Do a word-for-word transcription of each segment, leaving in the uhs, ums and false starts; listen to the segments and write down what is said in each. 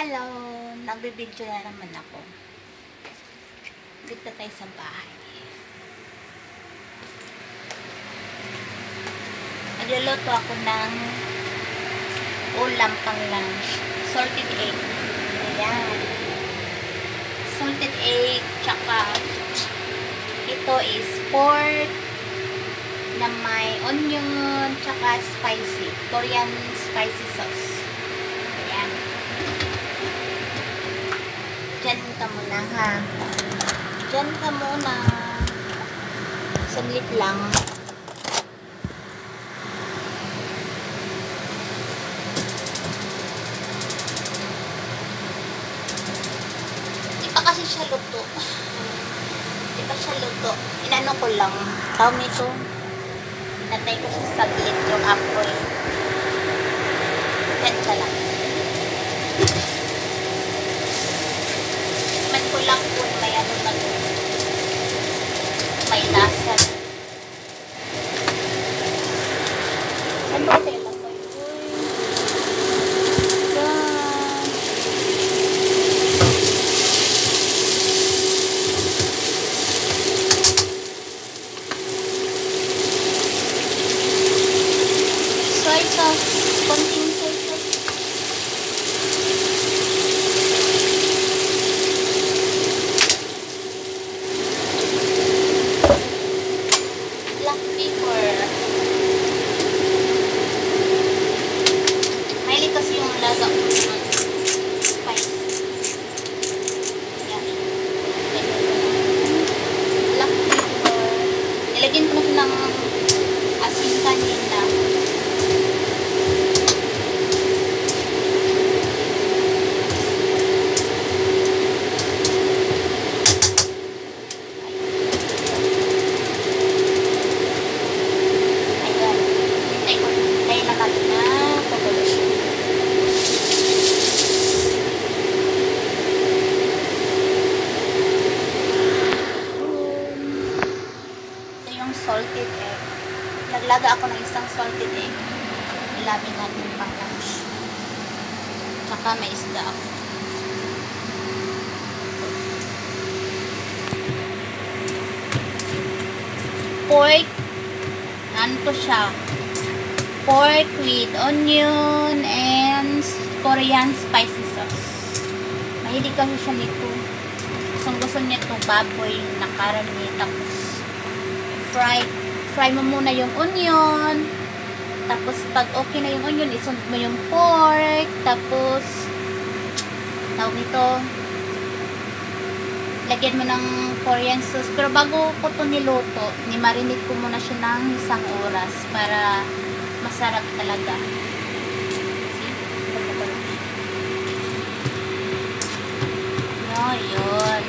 Hello! Nagbibidyo na naman ako. Dito tayo sa bahay. Nagluluto ako ng ulam pang lunch. Salted egg. Ayan. Salted egg. Tsaka ito is pork na may onion tsaka spicy. Korean spicy sauce. Ayan. Diyan ka muna ha. Diyan ka muna. Saglit lang. Di pa kasi siya luto. Di pa siya luto. Inano ko lang. Tawag nito. Natay ko siya saglit yung apoy. Yan ka lang. Man ko lang kung may ano na may lasa. Ano ba tayo lang kayo? Soy sauce. Konting soy sauce. Black pepper. Mahilig kasi yung lasa ko ng spice. Yan. Black pepper. Nilagyan ko na siya ng asin kanina. Salted egg. Naglaga ako ng isang salted egg. Ilamin natin pang lunch. Tsaka may isda ako. Pork. Ano to siya? Pork with onion and Korean spicy sauce. Mahilig kasi siya nito. Gusto gusto niya itong baboy na karami. Tapos fry, fry mo muna yung onion, tapos pag okay na yung onion, isunod mo yung pork, tapos tawag nito, lagyan mo ng Korean sauce. Pero bago ko ito niluto, ni-marinate ko muna siya ng isang oras para masarap talaga. No, yun.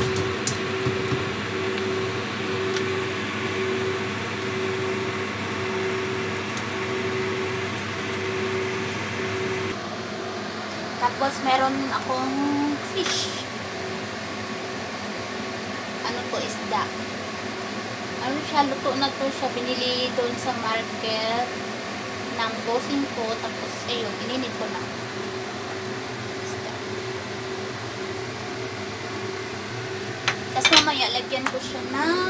Tapos, meron akong fish. Ano to, isda. Ano siya, luto na to siya. Binili doon sa market ng bossing ko. Tapos, ayun, ininit ko na. Isda. Tapos, mamaya, lagyan ko siya ng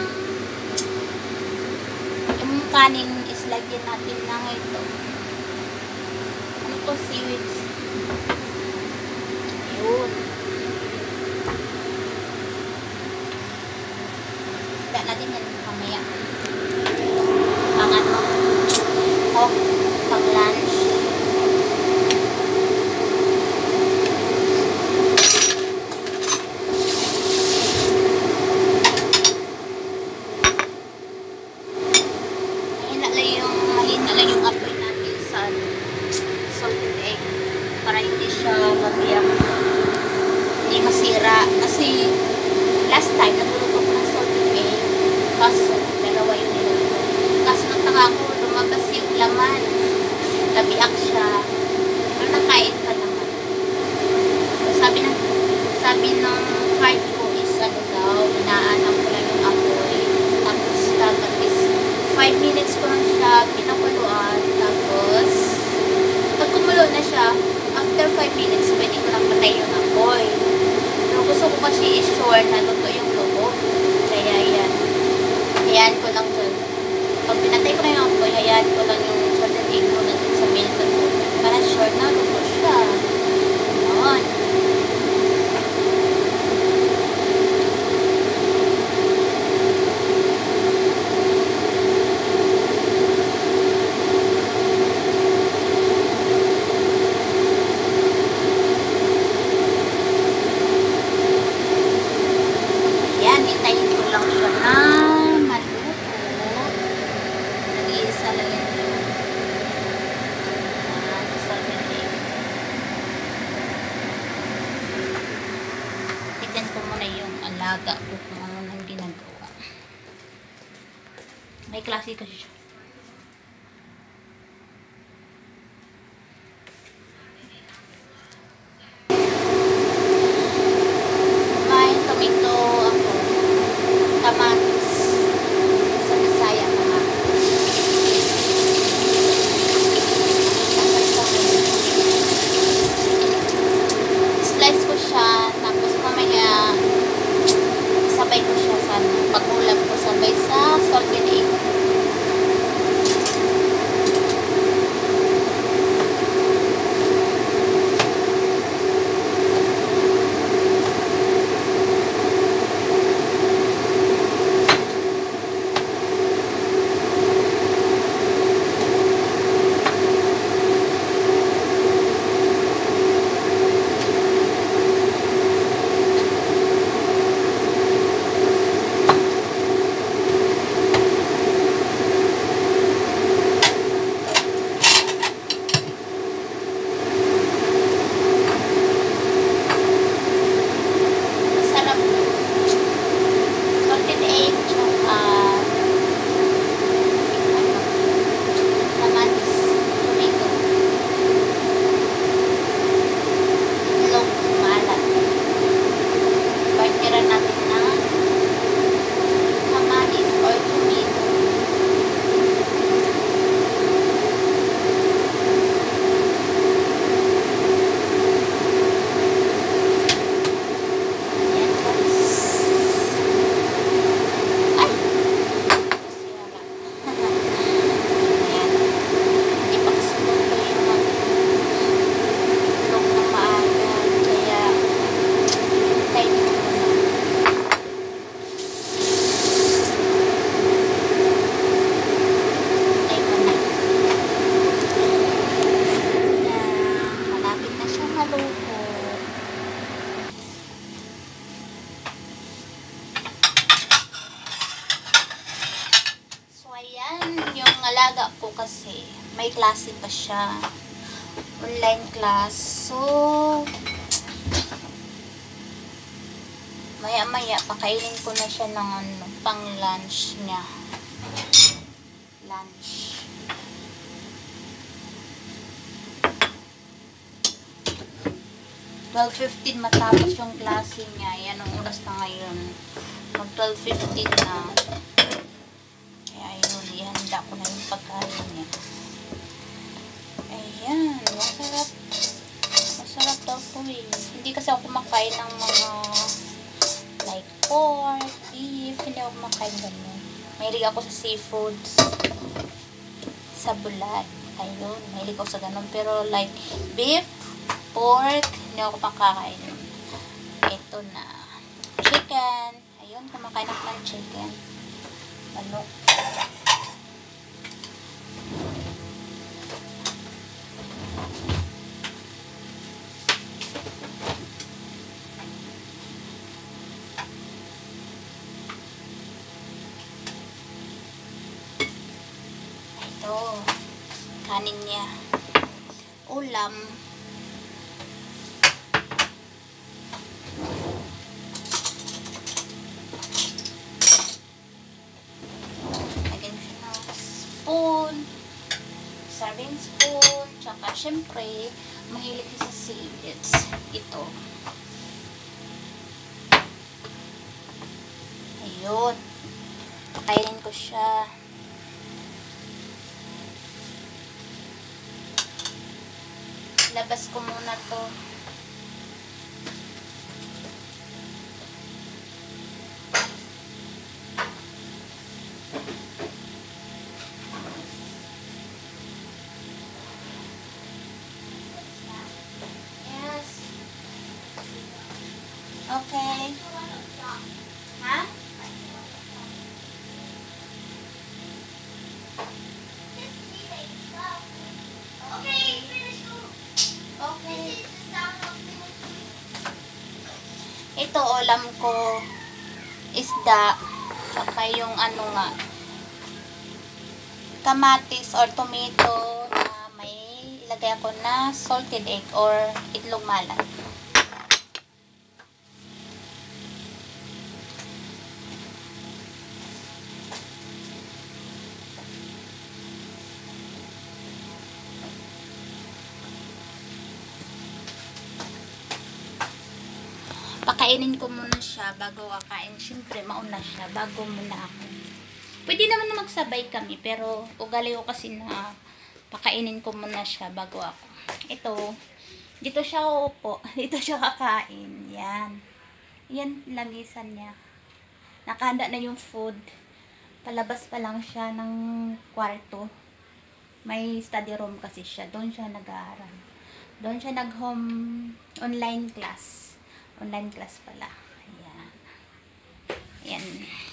yung kanin is lagyan natin ng ito. Ano to, seaweeds. Yun. Isda natin yan mamaya. Pang ano? Oh, pang lunch. Mahina lang yung mahina lang yung apoy natin sa salted egg para hindi siya mabiyak. Hindi masira. Kasi last time, nagluto ko ng salted egg. Kaso, dalawa yung niluto. Kaso nagtaka ko, lumabas yung laman. Nabiyak siya. Pero nakain pa naman. So, sabi ng sabi ng card ko is ano daw, inaanak ko lang yung apoy. Tapos, dapat is five minutes ko lang siya pinakuluan. Tapos, pag kumulo na siya, after five minutes, minutes, pwede ko lang patay yung apoy. Pero gusto ko kasi i-sure na totoo yung loob. Kaya yan. Hayaan ko lang dun. Pag pinatay ko na yung apoy, hayaan ko lang yung salted egg mo na dun sa melted butter. Para sure na luto siya. Yun. Yan, hintayin ko lang siya na maluto. Nag-iisa lang yun yung uh, salted egg. Tignan ko muna yung alaga ko kung ano nang ginagawa. May klase kasi siya. May tomato ako. Kamatis. Sa Bisaya kamatis. Slice ko siya. Tapos mamaya sabay ko siya sa pag-ulam ko sabay sa salted egg. Alaga ko kasi may klase pa siya, online class, so maya maya pakainin ko na siya ng ano, pang lunch niya. Lunch twelve fifteen matapos yung klase niya. Yan ang oras na ngayon, mag twelve fifteen na. Ihanda ko na yung pagkain niya. Ayan, masarap. Masarap daw po eh. Hindi kasi ako kumakain ng mga like pork, beef. Hindi ako kumakain ganun. Mahilig ako sa seafoods. Sa bulat. Ayun, mahilig ako sa ganun. Pero like beef, pork, hindi ako kumakain. Ito na. Chicken. Ayun, kumakain ako ng chicken. Ano? Ito, kanin niya. Ulam. Lagyan siya ng spoon, serving spoon, tsaka syempre, mahilig sa seeds. Ito. Ayun. Pakainin ko siya. Labas ko muna to. Okay. Ha? Okay. Okay. Ito, ulam ko, isda, saka yung ano nga, kamatis or tomato na may ilagay ako na salted egg or itlog malat. Pakainin ko muna siya bago kakain. Siyempre, mauna siya bago muna ako. Pwede naman na magsabay kami, pero ugali ko kasi na pakainin ko muna siya bago ako. Ito, dito siya uupo. Dito siya kakain. Yan. Yan, lamisan niya. Nakahanda na yung food. Palabas pa lang siya ng kwarto. May study room kasi siya. Doon siya nag-aaral. Doon siya nag-home online class. Online class pala. Ayan. Ayan.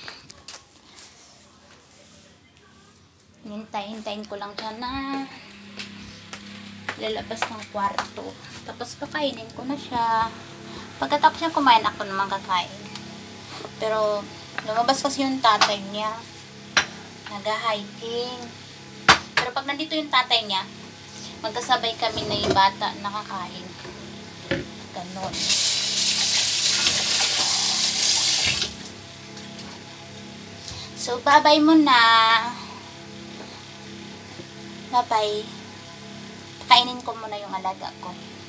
Hintay-hintayin ko lang siya na lalabas ng kwarto. Tapos pakainin ko na siya. Pagkatapos niya kumain, ako naman kakain. Pero lumabas kasi yung tatay niya. Nag-hiking. Pero pag nandito yung tatay niya, magkasabay kami na yung bata nakakain. Ganon. So, bye-bye muna. Bye-bye. Kainin ko muna yung alaga ko.